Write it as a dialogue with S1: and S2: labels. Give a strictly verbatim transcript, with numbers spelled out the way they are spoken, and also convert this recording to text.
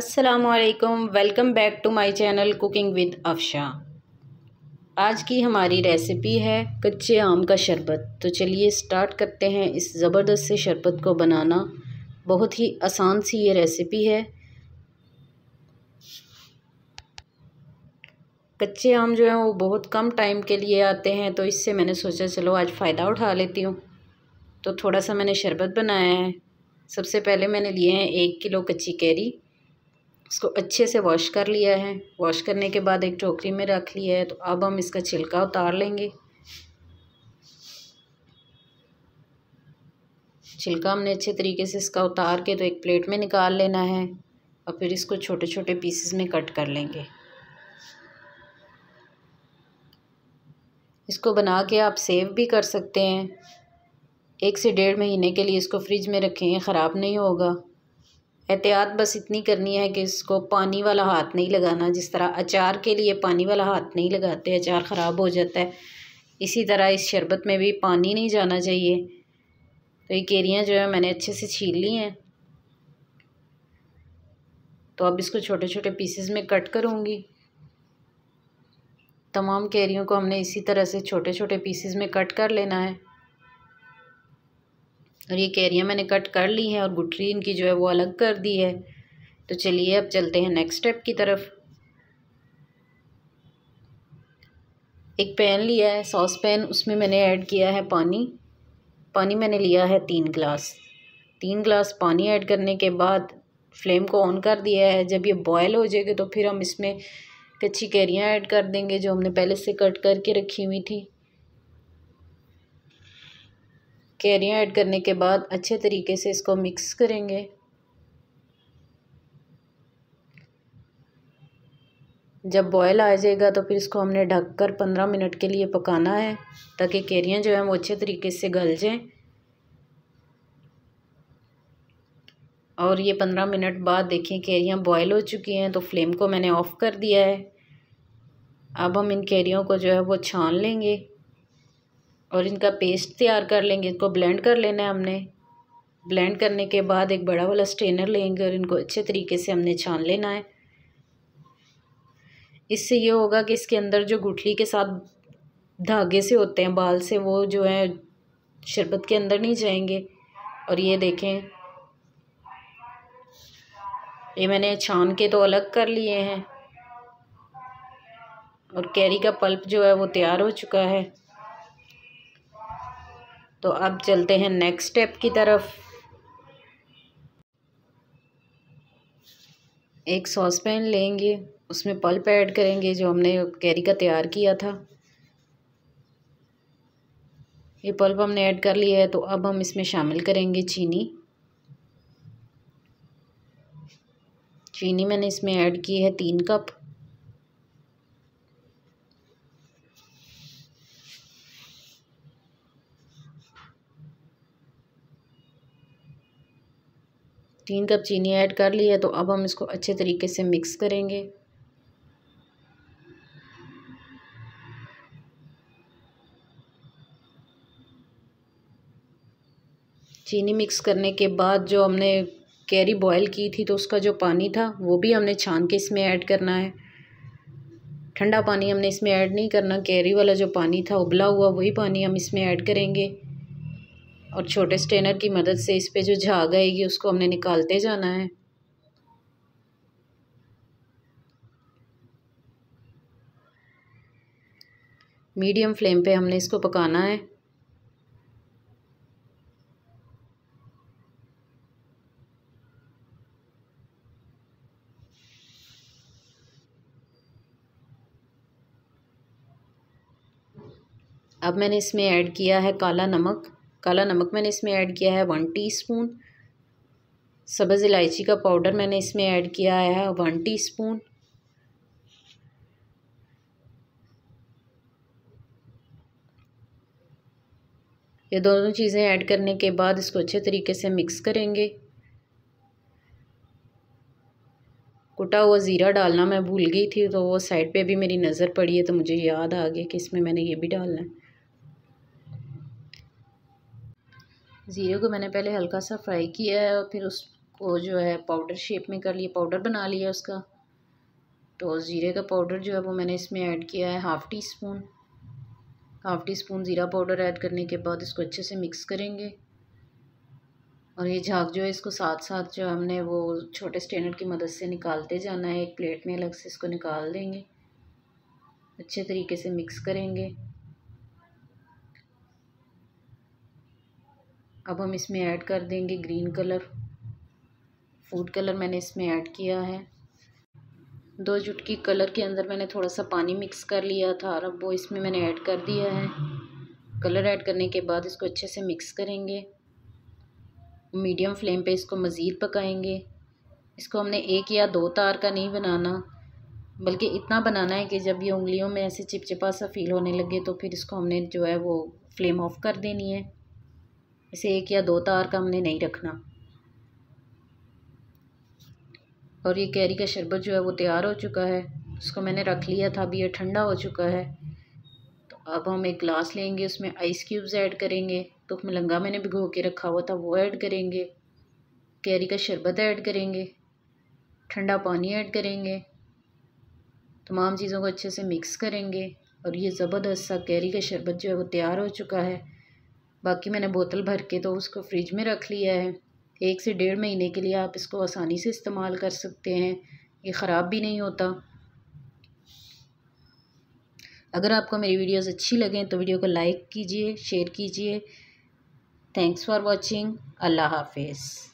S1: अस्सलामुअलैकुम, welcome back to my channel cooking with Afsha. आज की हमारी रेसिपी है कच्चे आम का शरबत। तो चलिए स्टार्ट करते हैं इस ज़बरदस्त से शरबत को बनाना। बहुत ही आसान सी ये रेसिपी है। कच्चे आम जो हैं वो बहुत कम टाइम के लिए आते हैं, तो इससे मैंने सोचा चलो आज फ़ायदा उठा लेती हूँ। तो थोड़ा सा मैंने शरबत बनाया है। सबसे पहले मैंने लिए हैं एक किलो कच्ची कैरी। इसको अच्छे से वॉश कर लिया है। वॉश करने के बाद एक टोकरी में रख लिया है। तो अब हम इसका छिलका उतार लेंगे। छिलका हमने अच्छे तरीके से इसका उतार के तो एक प्लेट में निकाल लेना है और फिर इसको छोटे छोटे पीसेस में कट कर लेंगे। इसको बना के आप सेव भी कर सकते हैं। एक से डेढ़ महीने के लिए इसको फ्रिज में रखें, ख़राब नहीं होगा। एहतियात बस इतनी करनी है कि इसको पानी वाला हाथ नहीं लगाना। जिस तरह अचार के लिए पानी वाला हाथ नहीं लगाते, अचार ख़राब हो जाता है, इसी तरह इस शरबत में भी पानी नहीं जाना चाहिए। तो ये कैरियाँ जो है मैंने अच्छे से छील ली हैं। तो अब इसको छोटे छोटे पीसेस में कट करूँगी। तमाम कैरियों को हमने इसी तरह से छोटे छोटे पीसेस में कट कर लेना है। और ये कैरियाँ मैंने कट कर ली हैं और गुठली इनकी जो है वो अलग कर दी है। तो चलिए अब चलते हैं नेक्स्ट स्टेप की तरफ। एक पैन लिया है, सॉस पैन, उसमें मैंने ऐड किया है पानी। पानी मैंने लिया है तीन गिलास। तीन गिलास पानी ऐड करने के बाद फ्लेम को ऑन कर दिया है। जब ये बॉयल हो जाएगी तो फिर हम इसमें कच्ची कैरियाँ ऐड कर देंगे जो हमने पहले से कट करके रखी हुई थी। कैरियाँ ऐड करने के बाद अच्छे तरीके से इसको मिक्स करेंगे। जब बॉयल आ जाएगा तो फिर इसको हमने ढककर पंद्रह मिनट के लिए पकाना है ताकि कैरियाँ जो हैं वो अच्छे तरीके से गल जाएं। और ये पंद्रह मिनट बाद देखिए कैरियाँ बॉयल हो चुकी हैं। तो फ्लेम को मैंने ऑफ़ कर दिया है। अब हम इन कैरियों को जो है वो छान लेंगे और इनका पेस्ट तैयार कर लेंगे। इसको ब्लेंड कर लेना है हमने। ब्लेंड करने के बाद एक बड़ा वाला स्ट्रेनर लेंगे और इनको अच्छे तरीके से हमने छान लेना है। इससे ये होगा कि इसके अंदर जो गुठली के साथ धागे से होते हैं, बाल से, वो जो है शरबत के अंदर नहीं जाएंगे। और ये देखें, ये मैंने छान के तो अलग कर लिए हैं और कैरी का पल्प जो है वो तैयार हो चुका है। तो अब चलते हैं नेक्स्ट स्टेप की तरफ। एक सॉस पैन लेंगे, उसमें पल्प ऐड करेंगे जो हमने कैरी का तैयार किया था। ये पल्प हमने ऐड कर लिया है। तो अब हम इसमें शामिल करेंगे चीनी। चीनी मैंने इसमें ऐड की है तीन कप। तीन कप चीनी ऐड कर ली है। तो अब हम इसको अच्छे तरीके से मिक्स करेंगे। चीनी मिक्स करने के बाद जो हमने कैरी बॉयल की थी तो उसका जो पानी था वो भी हमने छान के इसमें ऐड करना है। ठंडा पानी हमने इसमें ऐड नहीं करना। कैरी वाला जो पानी था उबला हुआ, वही पानी हम इसमें ऐड करेंगे और छोटे स्ट्रेनर की मदद से इस पे जो झाग आएगी उसको हमने निकालते जाना है। मीडियम फ्लेम पे हमने इसको पकाना है। अब मैंने इसमें ऐड किया है काला नमक। काला नमक मैंने इसमें ऐड किया है वन टीस्पून। सब्ज़ इलायची का पाउडर मैंने इसमें ऐड किया है वन टीस्पून। ये दोनों चीज़ें ऐड करने के बाद इसको अच्छे तरीके से मिक्स करेंगे। कुटा हुआ ज़ीरा डालना मैं भूल गई थी, तो वो साइड पे भी मेरी नज़र पड़ी है तो मुझे याद आ गया कि इसमें मैंने ये भी डालना है। ज़ीरे को मैंने पहले हल्का सा फ्राई किया है और फिर उस को जो है पाउडर शेप में कर लिया, पाउडर बना लिया उसका। तो ज़ीरे का पाउडर जो है वो मैंने इसमें ऐड किया है half teaspoon. Half teaspoon ज़ीरा पाउडर ऐड करने के बाद इसको अच्छे से मिक्स करेंगे। और ये झाग जो है इसको साथ साथ जो हमने वो छोटे स्ट्रेनर की मदद से निकालते जाना है। एक प्लेट में अलग से इसको निकाल देंगे, अच्छे तरीके से मिक्स करेंगे। अब हम इसमें ऐड कर देंगे ग्रीन कलर, फूड कलर मैंने इसमें ऐड किया है। दो चुटकी कलर के अंदर मैंने थोड़ा सा पानी मिक्स कर लिया था और अब वो इसमें मैंने ऐड कर दिया है। कलर ऐड करने के बाद इसको अच्छे से मिक्स करेंगे। मीडियम फ्लेम पे इसको मज़ीद पकाएंगे। इसको हमने एक या दो तार का नहीं बनाना, बल्कि इतना बनाना है कि जब ये उंगलियों में ऐसे चिपचिपा सा फील होने लगे तो फिर इसको हमने जो है वो फ्लेम ऑफ कर देनी है। इसे एक या दो तार का हमने नहीं रखना। और ये कैरी का शरबत जो है वो तैयार हो चुका है। इसको मैंने रख लिया था, अभी ये ठंडा हो चुका है। तो अब हम एक ग्लास लेंगे, उसमें आइस क्यूब्स ऐड करेंगे। तो मलंगा मैंने भिगो के रखा हुआ था वो ऐड करेंगे। कैरी का शरबत ऐड करेंगे, ठंडा पानी ऐड करेंगे। तमाम चीज़ों को अच्छे से मिक्स करेंगे और ये ज़बरदस्त सा कैरी का शरबत जो है वो तैयार हो चुका है। बाकी मैंने बोतल भर के तो उसको फ्रिज में रख लिया है। एक से डेढ़ महीने के लिए आप इसको आसानी से इस्तेमाल कर सकते हैं, ये ख़राब भी नहीं होता। अगर आपको मेरी वीडियोस अच्छी लगें तो वीडियो को लाइक कीजिए, शेयर कीजिए। Thanks for watching. अल्लाह हाफिज़।